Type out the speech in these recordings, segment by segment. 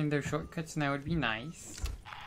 find their shortcuts now would be nice.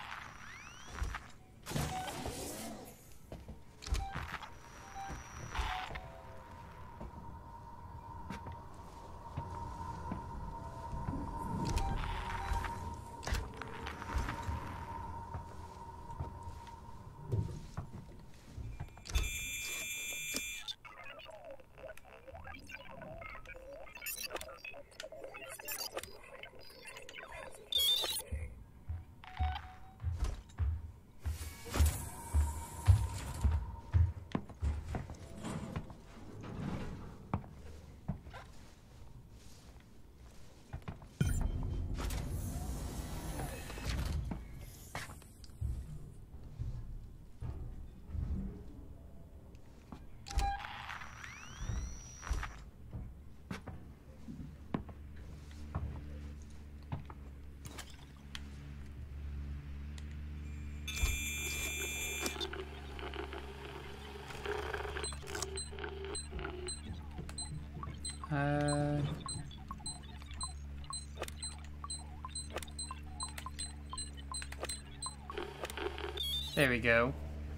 There we go.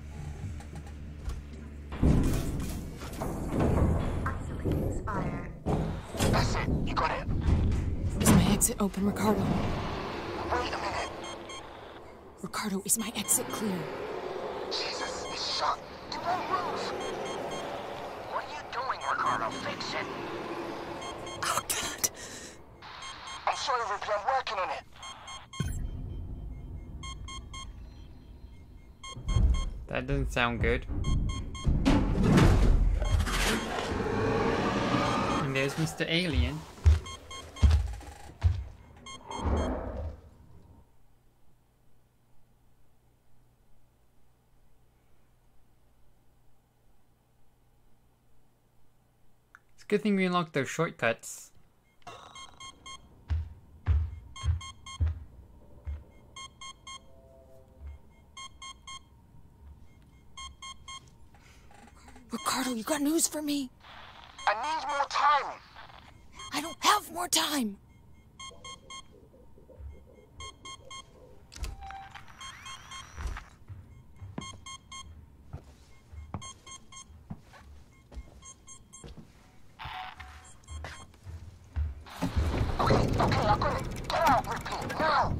Isolating spire. That's it. You got it. Is my exit open, Ricardo? Wait a minute. Ricardo, is my exit clear? Jesus, it's shut. You won't move. What are you doing, Ricardo? Fix it. Oh, God. I'm sorry, Ripley. I'm working on it. That doesn't sound good. And there's Mr. Alien. It's a good thing we unlocked those shortcuts. Ricardo, you got news for me? I need more time. I don't have more time. Okay, I got it. Get out, Ripley, now.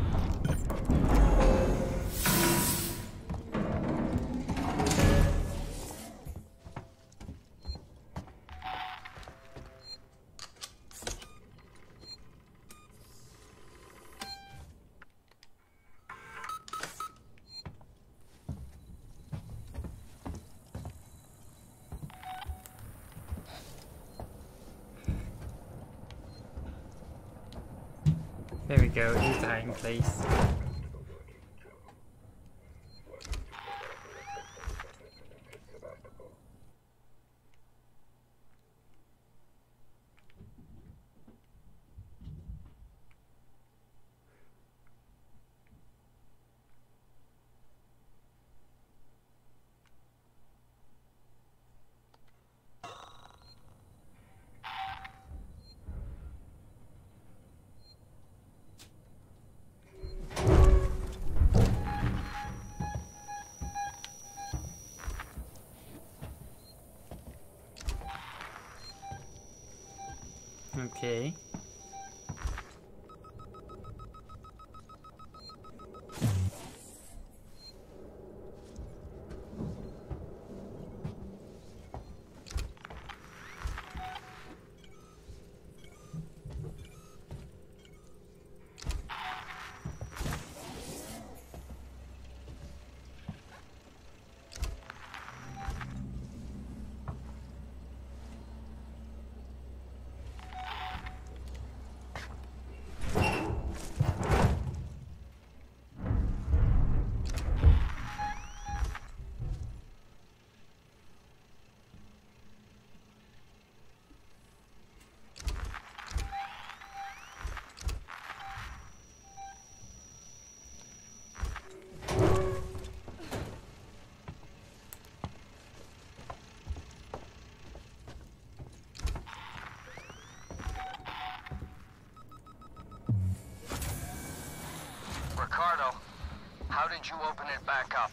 There we go, here's the hiding place. Okay. Ricardo, how did you open it back up?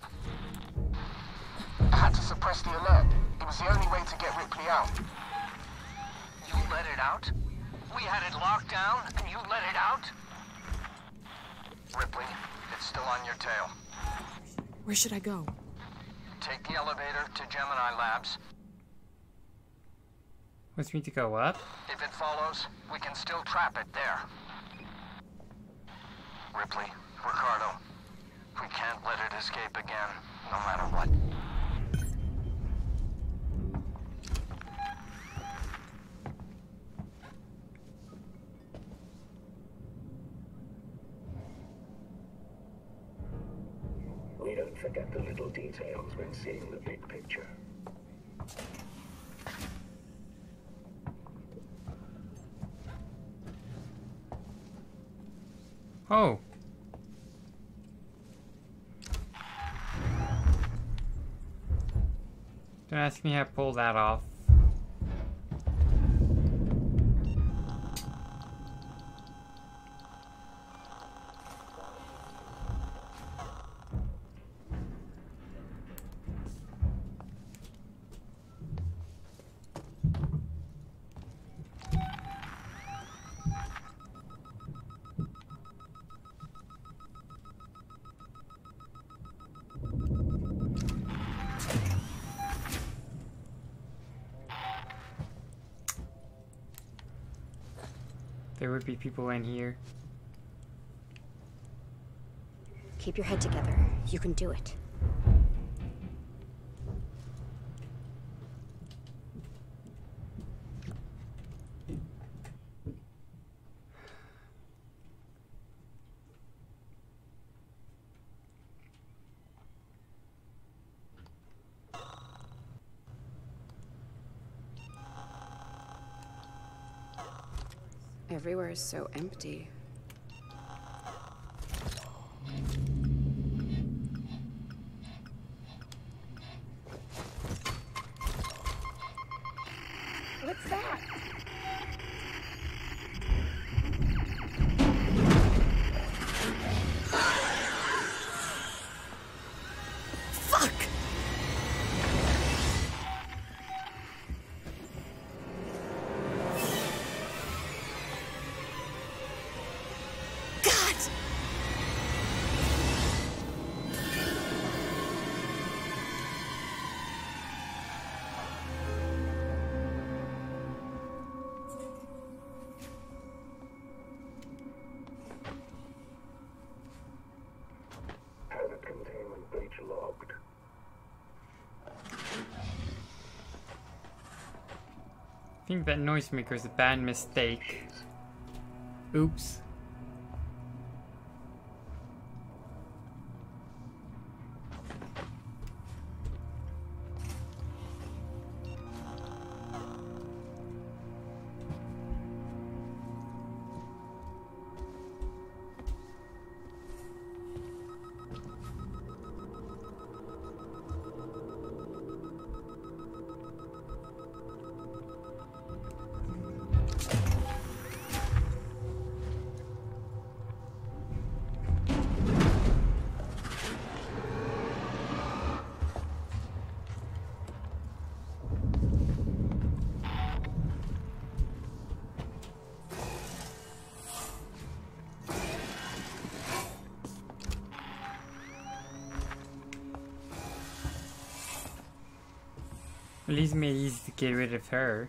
I had to suppress the alert. It was the only way to get Ripley out. You let it out? We had it locked down, and you let it out? Ripley, it's still on your tail. Where should I go? Take the elevator to Gemini Labs. Wants me to go up? If it follows, we can still trap it there. Ripley, Ricardo, we can't let it escape again, no matter what. We don't forget the little details when seeing the big picture. Oh. Don't ask me how to pull that off. There would be people in here. Keep your head together. You can do it. Everywhere is so empty. What's that? Fuck! God! Hazard containment breach logged. I think that noisemaker is a bad mistake. Oops. At least made it easy to get rid of her.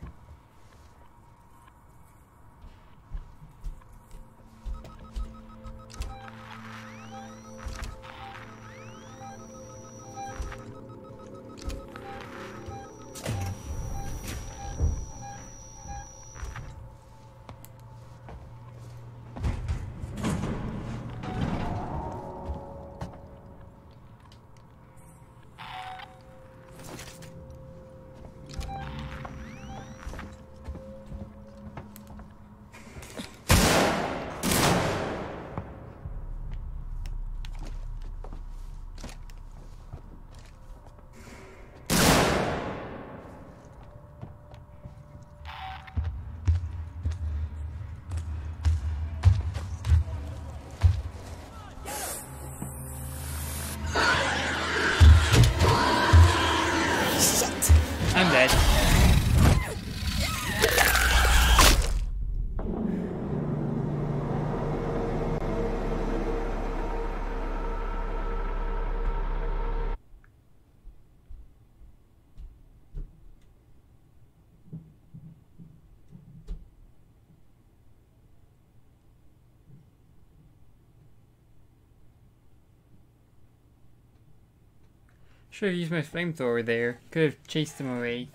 Should have used my flamethrower there. Could have chased him away.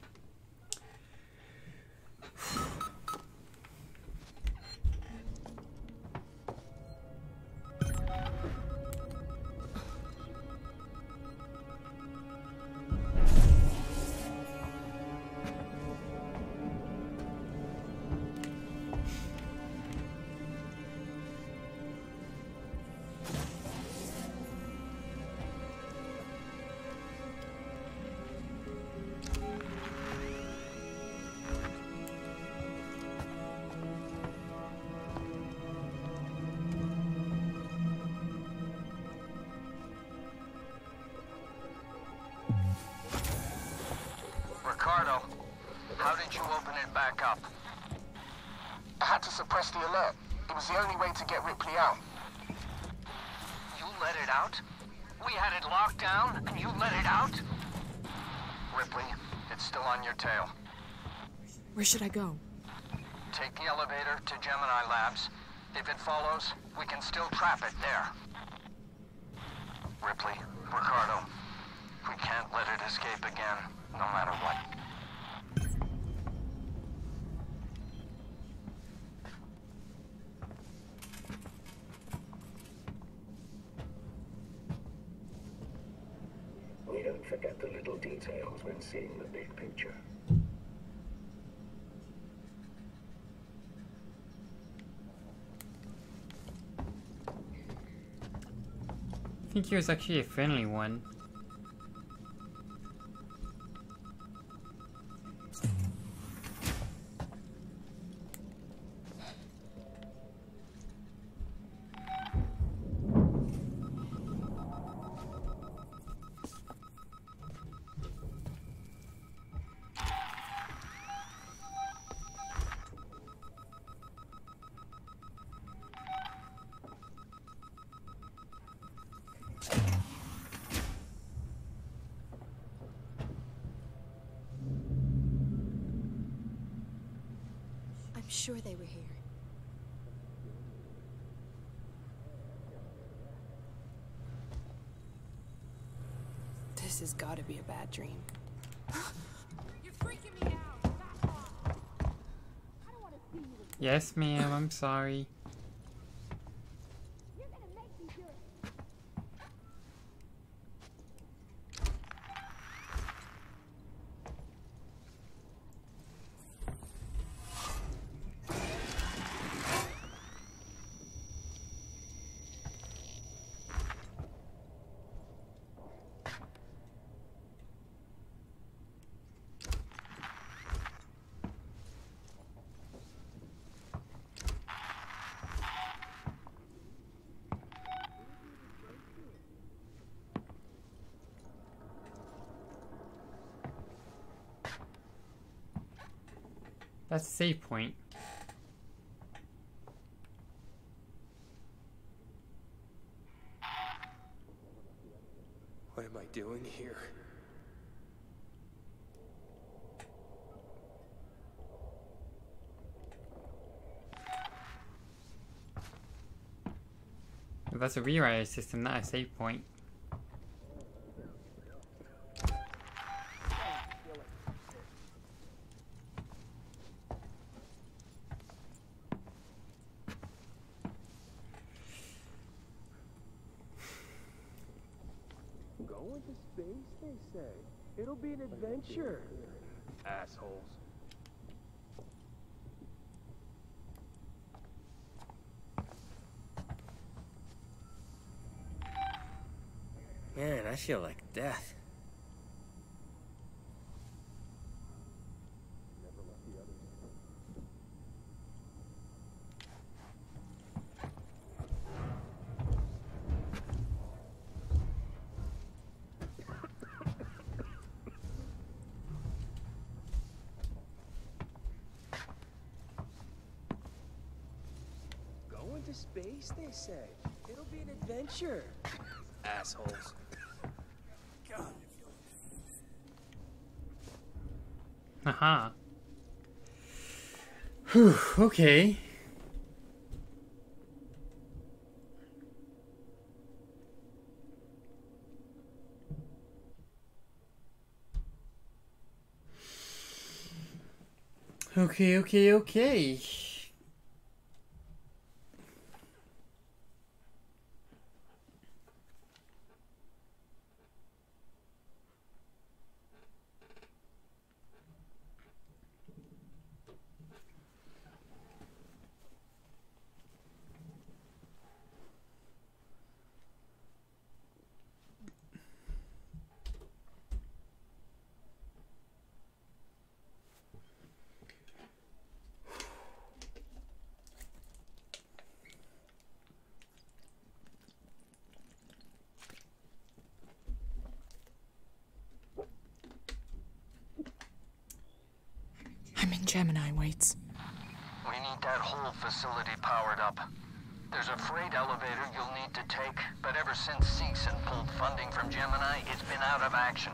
Ricardo, how did you open it back up? I had to suppress the alert. It was the only way to get Ripley out. You let it out? We had it locked down, and you let it out? Ripley, it's still on your tail. Where should I go? Take the elevator to Gemini Labs. If it follows, we can still trap it there. Ripley, Ricardo, we can't let it escape again, no matter what. We don't forget the little details when seeing the big picture. I think he was actually a friendly one. I'm sure they were here. This has got to be a bad dream. You're freaking me out. Back off. I don't want to see you. Yes, ma'am, I'm sorry. You're gonna make me do it. That's a save point. What am I doing here? That's a rewrite system, not a save point. Going to space, they say. It'll be an adventure. Assholes. Man, I feel like death. Going to space, they say. It'll be an adventure. Assholes. Aha. Whew, okay. Okay. I'm in Gemini, Waits. We need that whole facility powered up. There's a freight elevator you'll need to take, but ever since Seegson pulled funding from Gemini, it's been out of action.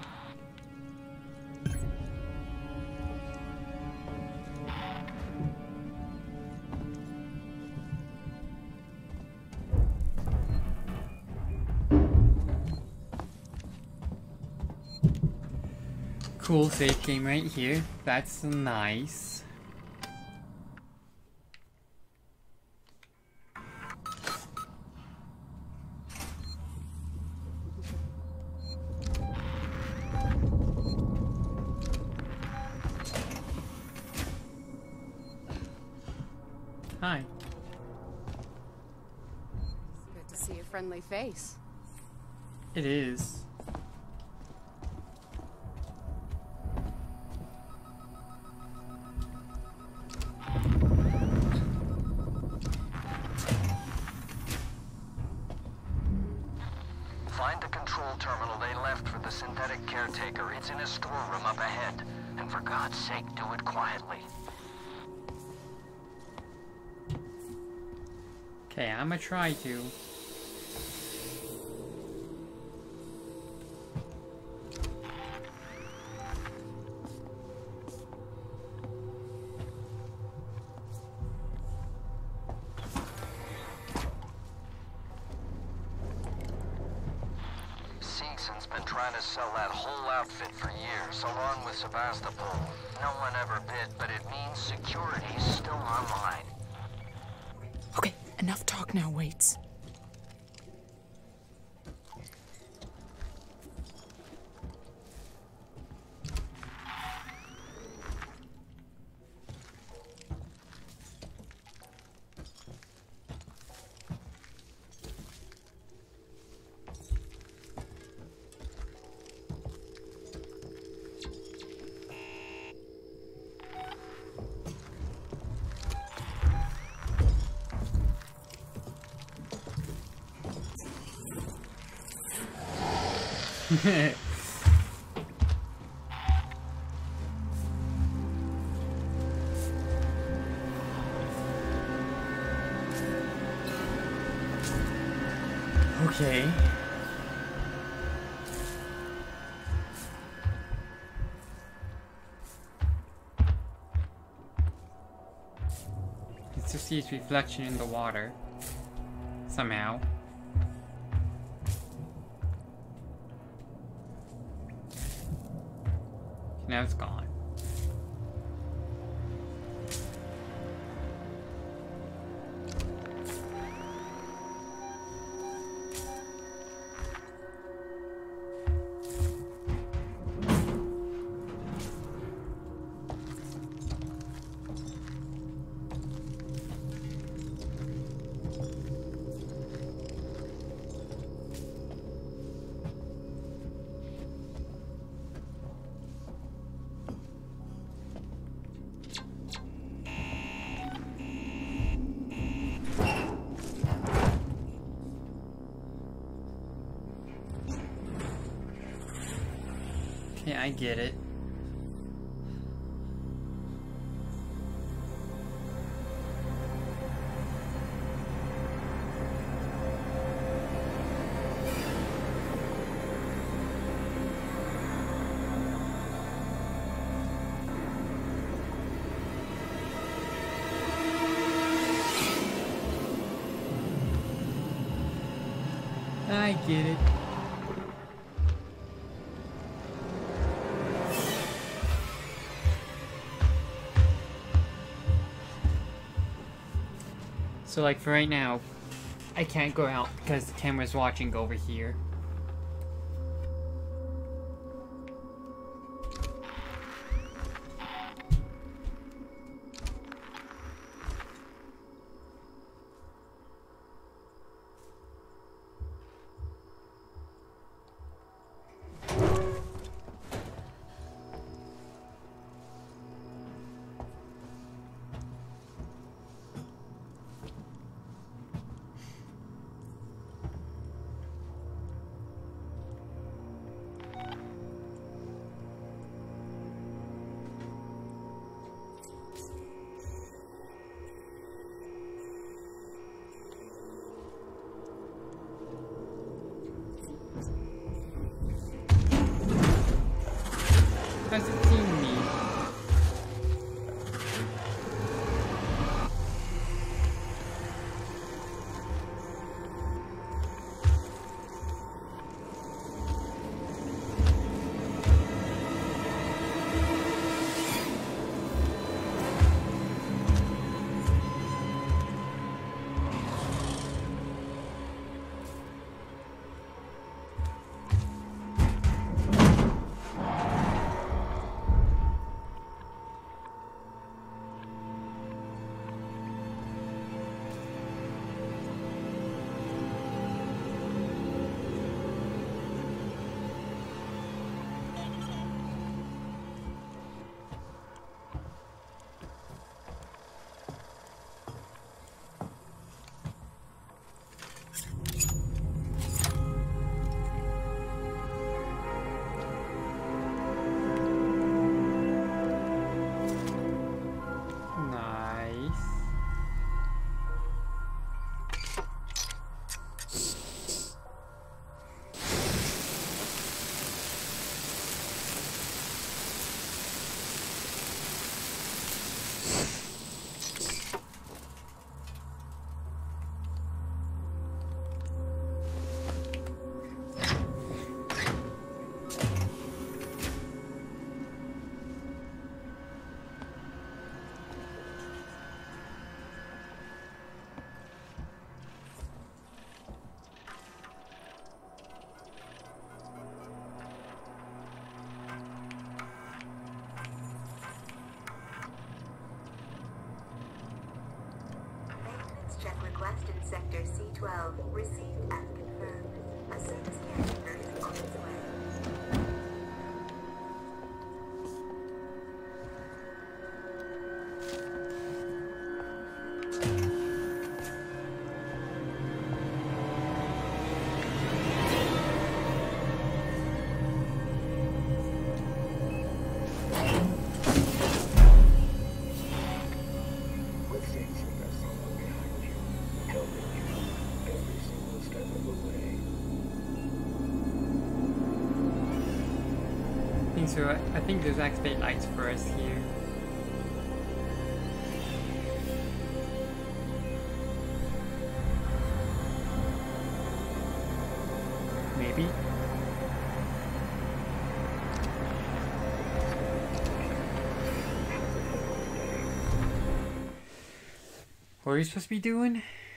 Cool save game right here. That's nice. Hi. Good to see a friendly face. It is. Find the control terminal they left for the synthetic caretaker. It's in a storeroom up ahead. And for God's sake, do it quietly. Okay, I'ma try to. Seegson's been trying to sell that whole outfit for years, along with Sevastopol. No one ever bid, but it means security's still online. Okay, enough talk now, Waits. Okay. It's to see its reflection in the water. Somehow. Now it's gone. Yeah, I get it. I get it. So like for right now, I can't go out because the camera's watching over here. Has it seen me? Check request in Sector C12. Received and confirmed. A service caretaker is on its way. With Stacy Vessel behind you, helping you every single step of the way. I think there's activate lights for us here. Maybe. What are we supposed to be doing?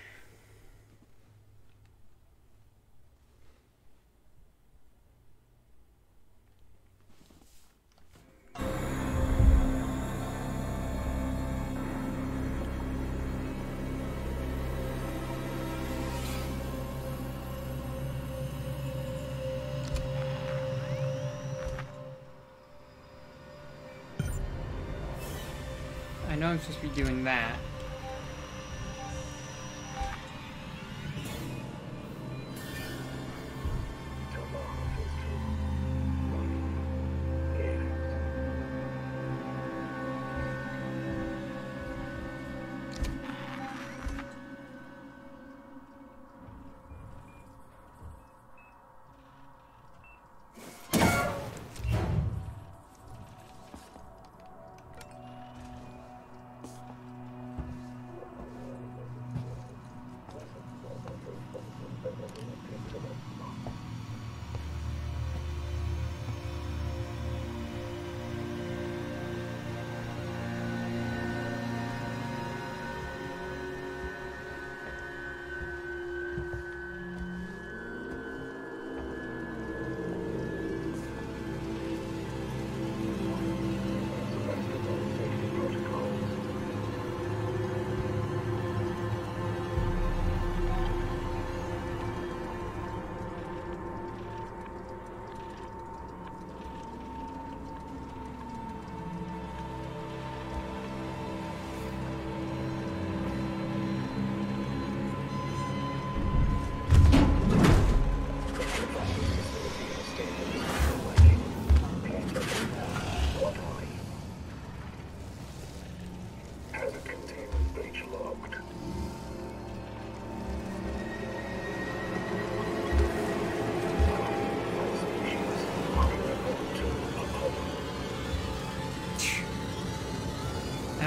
I know I'm supposed to be doing that.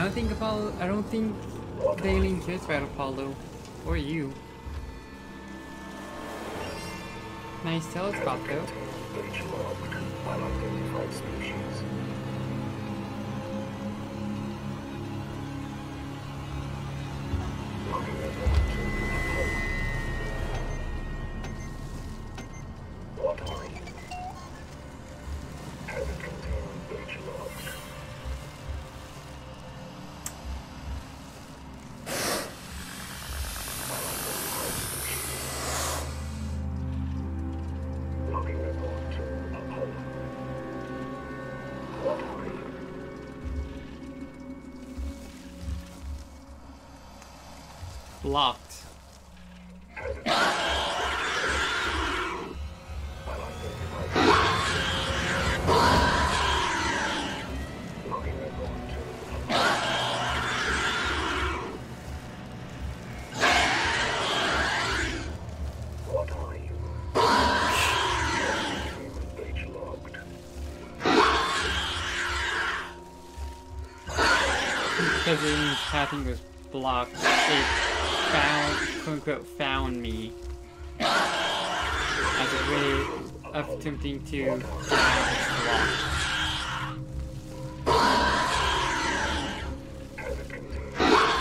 I don't think the alien cares about Apollo. Or you. Nice telescope though. Breach logged. Unidentified species. Logging report to Apollo. What are you? Hazard containment breach logged. Logging report to Apollo. What are you? Blocked. Hazard unidentified. Logging report to Apollo. What are you? Containment breach logged. Because the alien's pathing was blocked, it found, quote unquote, found me. As a way of attempting to get out of this block. Hazard containment.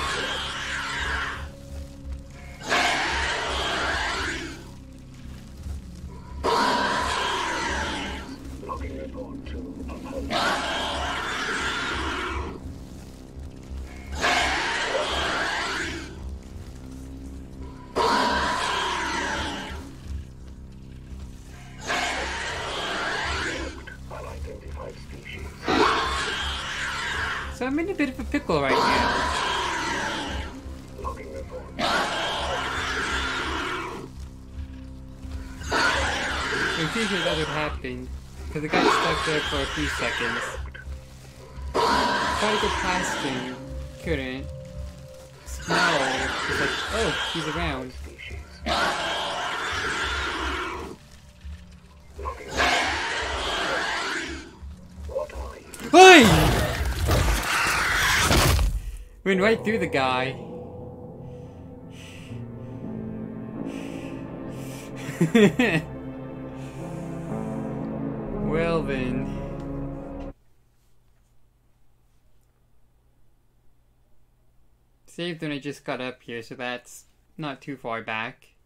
Logging report to Apollo. Unidentified species. So I'm in a bit of a pickle right now. Logging report. I'm pretty sure that would happen. Because it got stuck there for a few seconds. Tried to go past him. Couldn't. Smell. It's like, oh, he's around. Species. What are you? Hey! Went right through the guy. Well then. Saved when I just got up here, so that's not too far back.